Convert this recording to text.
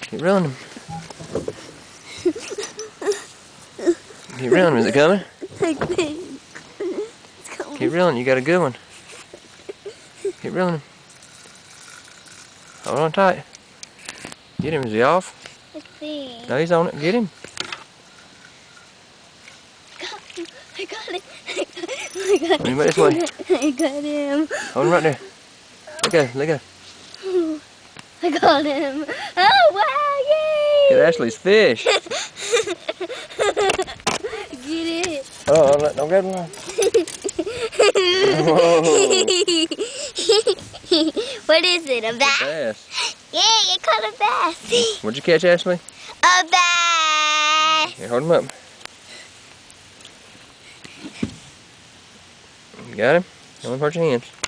Keep reeling him. Keep reeling him. Is it coming? I think it's coming. Keep reeling. You got a good one. Keep reeling him. Hold on tight. Get him. Is he off? I think. No, he's on it. Get him. I got it. I got Let me this way. I got him. Hold him right there. Let go. Let go. I got him. Oh, wow, yay! Get Ashley's fish. Get it. Oh, don't grab the line. Whoa. What is it, a bass? Bass. Yay, I caught a bass. What'd you catch, Ashley? A bass. Here, hold him up. You got him? Don't put your hands.